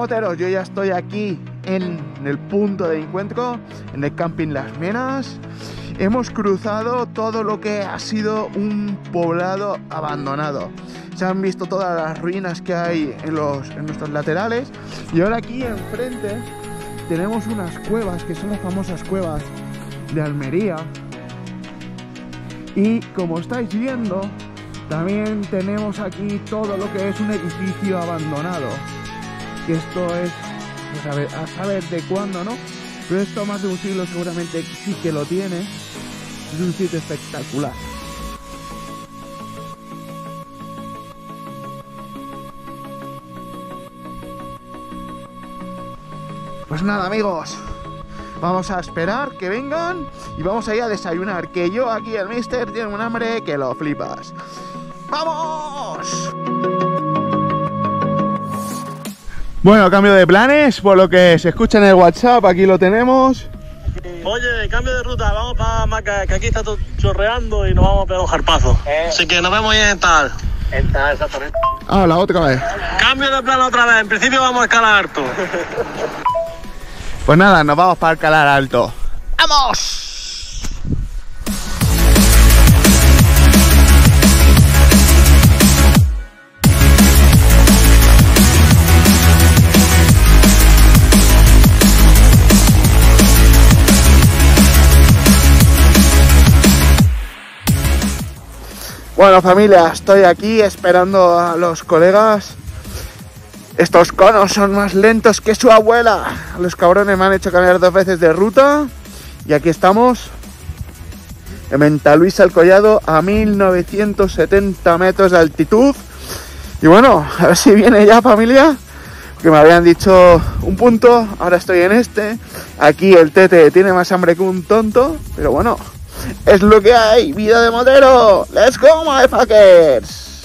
moteros, yo ya estoy aquí en el punto de encuentro, en el camping Las Menas. Hemos cruzado todo lo que ha sido un poblado abandonado. Se han visto todas las ruinas que hay en nuestros laterales. Y ahora aquí enfrente tenemos unas cuevas, que son las famosas cuevas de Almería. Y como estáis viendo, también tenemos aquí todo lo que es un edificio abandonado. Que esto es, pues a saber de cuándo, ¿no? Pero esto más de un siglo seguramente sí que lo tiene. Es un sitio espectacular. Pues nada, amigos, vamos a esperar que vengan y vamos a ir a desayunar, que yo aquí el mister tiene un hambre que lo flipas. ¡Vamos! Bueno, cambio de planes, por lo que se escucha en el WhatsApp, aquí lo tenemos. Oye, cambio de ruta, vamos para Maca, que aquí está todo chorreando y nos vamos a pegar un jarpazo. Así que nos vemos ya en tal. En tal, exactamente. Ah, la otra vez. Cambio de plan otra vez, en principio vamos a escalar harto. Pues nada, nos vamos para Alcalá Alto. ¡Vamos! Bueno, familia, estoy aquí esperando a los colegas. Estos conos son más lentos que su abuela. Los cabrones me han hecho cambiar 2 veces de ruta. Y aquí estamos en Ventaluisa el Collado, a 1970 metros de altitud. Y bueno, a ver si viene ya, familia, porque me habían dicho un punto, ahora estoy en este. Aquí el Tete tiene más hambre que un tonto, pero bueno, es lo que hay. Vida de motero. Let's go, motherfuckers.